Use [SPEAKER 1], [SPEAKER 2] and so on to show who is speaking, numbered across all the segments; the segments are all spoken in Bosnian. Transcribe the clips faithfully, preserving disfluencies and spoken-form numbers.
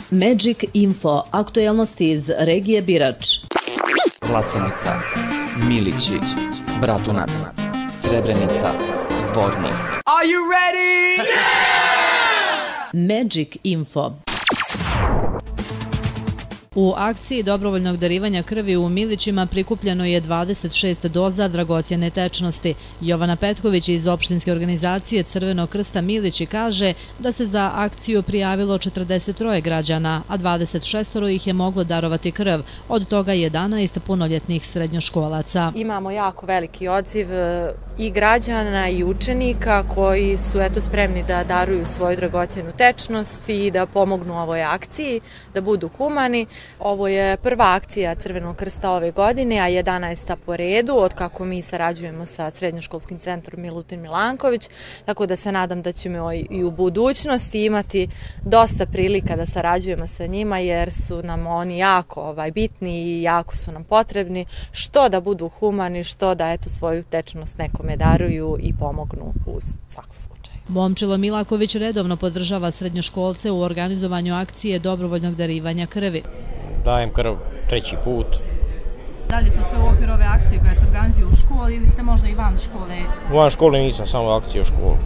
[SPEAKER 1] Magic Info, aktuelnosti iz regije Birač.
[SPEAKER 2] Vlasenica, Milići, Bratunac, Srebrenica, Zvornik.
[SPEAKER 3] Are you ready?
[SPEAKER 1] Yeah! Magic Info. U akciji dobrovoljnog darivanja krvi u Milićima prikupljeno je dvadeset šest doza dragocjene tečnosti. Jovana Petković iz opštinske organizacije Crvenog krsta Milići kaže da se za akciju prijavilo četrdeset troje građana, a dvadeset šest ih je moglo darovati krv, od toga jedanaest punoljetnih srednjoškolaca.
[SPEAKER 4] Imamo jako veliki odziv i građana i učenika koji su eto spremni da daruju svoju dragocjenu tečnost i da pomognu ovoj akciji, da budu humani. Ovo je prva akcija Crvenog krsta ove godine, a jedanaesta po redu, od kako mi sarađujemo sa srednjoškolskim centrom Milutin Milanković, tako da se nadam da ćemo i u budućnosti imati dosta prilika da sarađujemo sa njima, jer su nam oni jako ovaj, bitni i jako su nam potrebni, što da budu humani, što da eto svoju tečnost nekome daruju i pomognu u svakom slučaju.
[SPEAKER 1] Momčilo Milaković redovno podržava srednjoškolce u organizovanju akcije dobrovoljnog darivanja krvi.
[SPEAKER 5] Dajem krv treći put.
[SPEAKER 1] Da li je to sve u okviru ove akcije koja se organizuje u školi ili ste možda i van škole?
[SPEAKER 5] Van škole nisam, samo akcije u školu.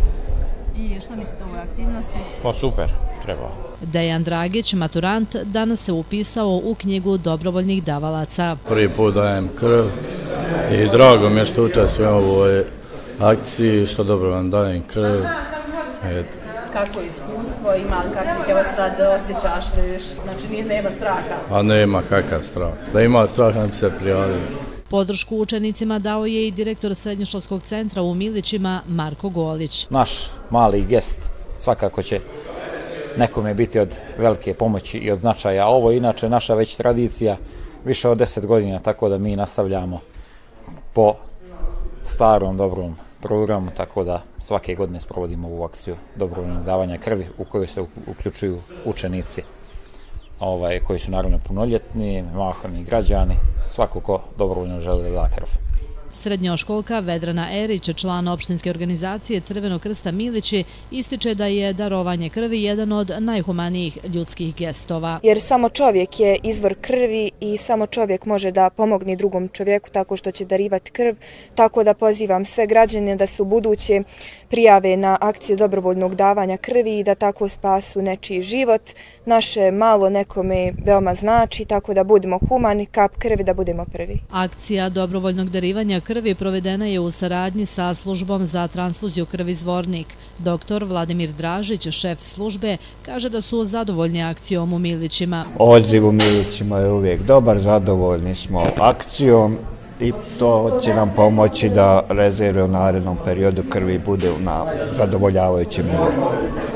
[SPEAKER 1] I što mislite o ovoj aktivnosti?
[SPEAKER 5] Pa super, treba.
[SPEAKER 1] Dejan Dragić, maturant, danas se upisao u knjigu dobrovoljnih davalaca.
[SPEAKER 6] Prvi put dajem krv i drago mi je što učestvujem u ovoj akciji, što dobrovoljno dajem krv. Eto.
[SPEAKER 1] Kako iskustvo ima, kakvih evo sad osjećaš, znači nema straha?
[SPEAKER 6] A nema kakav strah. Da ima straha, ne bi se prijavili.
[SPEAKER 1] Podršku učenicima dao je i direktor srednjoškolskog centra u Milićima, Marko Golić.
[SPEAKER 7] Naš mali gest svakako će nekome biti od velike pomoći i od značaja. Ovo je inače naša već tradicija više od deset godina, tako da mi nastavljamo po starom dobrom programu, tako da svake godine sprovodimo ovu akciju dobrovoljnog davanja krvi u kojoj se uključuju učenici ovaj, koji su naravno punoljetni, mahom i građani, svako ko dobrovoljno želi da da krv.
[SPEAKER 1] Srednjoškolka Vedrana Erić, član opštinske organizacije Crvenog krsta Milići, ističe da je darovanje krvi jedan od najhumanijih ljudskih gestova.
[SPEAKER 8] Jer samo čovjek je izvor krvi i samo čovjek može da pomogne drugom čovjeku tako što će darivati krv, tako da pozivam sve građane da se u buduće prijave na akciju dobrovoljnog davanja krvi i da tako spasu nečiji život. Naše malo nekome veoma znači, tako da budemo humani, kap krvi da budemo prvi.
[SPEAKER 1] Akcija dobrovoljnog darivanja krvi provedena je u saradnji sa službom za transfuziju krvi Zvornik. Doktor Vladimir Dražić, šef službe, kaže da su zadovoljni akcijom u Milićima.
[SPEAKER 9] Odziv u Milićima je uvijek dobar, zadovoljni smo akcijom i to će nam pomoći da rezerve u narednom periodu krvi bude na zadovoljavajućem nivou.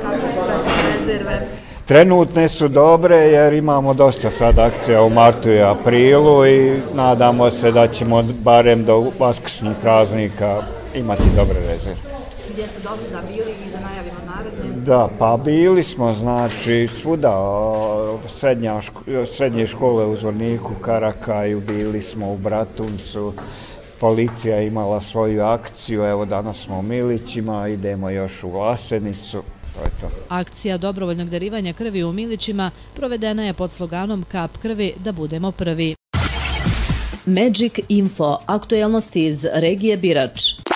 [SPEAKER 9] Trenutne su dobre jer imamo dosta sad akcija u martu i aprilu i nadamo se da ćemo barem do vaskršnjih praznika imati dobre rezerve.
[SPEAKER 1] Gdje ste dosta bili i da najavimo naredne?
[SPEAKER 9] Da, pa bili smo znači svuda, srednja, srednje škole u Zvorniku, Karakaju, bili smo u Bratuncu, policija imala svoju akciju, evo danas smo u Milićima, idemo još u Vlasenicu.
[SPEAKER 1] Akcija dobrovoljnog darivanja krvi u Milićima provedena je pod sloganom Kap krvi da budemo prvi. Magic Info, aktuelnosti iz regije Birač.